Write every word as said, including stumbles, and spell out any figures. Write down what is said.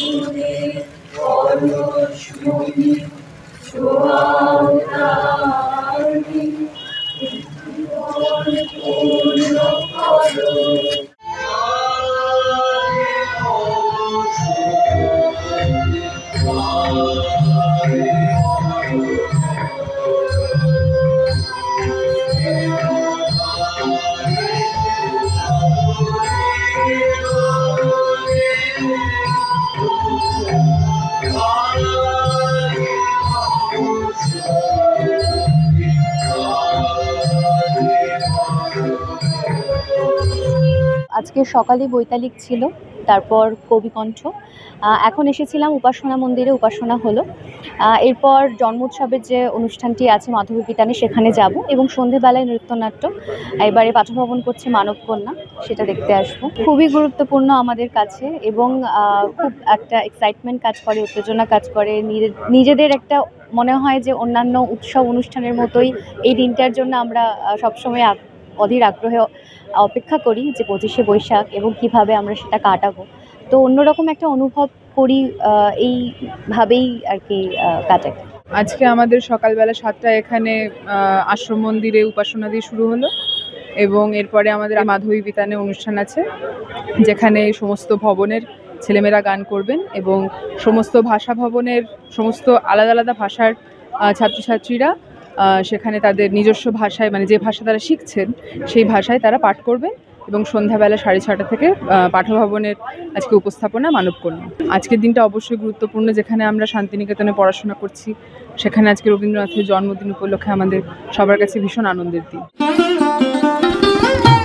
আজকে সকালে বৈতালিক ছিল, তারপর কবিকণ্ঠ, এখন এসেছিলাম উপাসনা মন্দিরে, উপাসনা হলো। এরপর জন্মোৎসবের যে অনুষ্ঠানটি আছে মাধবী বিতানে সেখানে যাব এবং সন্ধেবেলায় নৃত্যনাট্য এবারে পাঠভবন করছে মানবকন্যা, সেটা দেখতে আসবো। খুবই গুরুত্বপূর্ণ আমাদের কাছে এবং খুব একটা এক্সাইটমেন্ট কাজ করে, উত্তেজনা কাজ করে। নিজেদের একটা মনে হয় যে অন্যান্য উৎসব অনুষ্ঠানের মতোই এই দিনটার জন্য আমরা সবসময় অধীর আগ্রহে অপেক্ষা করি যে পঁচিশে বৈশাখ এবং কিভাবে আমরা সেটা কাটাবো। তো অন্যরকম একটা অনুভব করি, এইভাবেই আর কি কাটাই। আজকে আমাদের সকালবেলা সাতটায় এখানে আশ্রম মন্দিরে উপাসনা দিয়ে শুরু হলো এবং এরপরে আমাদের মাধবী বিতানে অনুষ্ঠান আছে, যেখানে সমস্ত ভবনের ছেলেমেয়েরা গান করবেন এবং সমস্ত ভাষা ভবনের সমস্ত আলাদা আলাদা ভাষার ছাত্রছাত্রীরা সেখানে তাদের নিজস্ব ভাষায়, মানে যে ভাষা তারা শিখছেন সেই ভাষায় তারা পাঠ করবেন এবং সন্ধ্যাবেলা সাড়ে ছটা থেকে পাঠভবনের আজকে উপস্থাপনা মানবকন্যা। আজকের দিনটা অবশ্যই গুরুত্বপূর্ণ, যেখানে আমরা শান্তিনিকেতনে পড়াশোনা করছি, সেখানে আজকে রবীন্দ্রনাথের জন্মদিন উপলক্ষে আমাদের সবার কাছে ভীষণ আনন্দের দিন।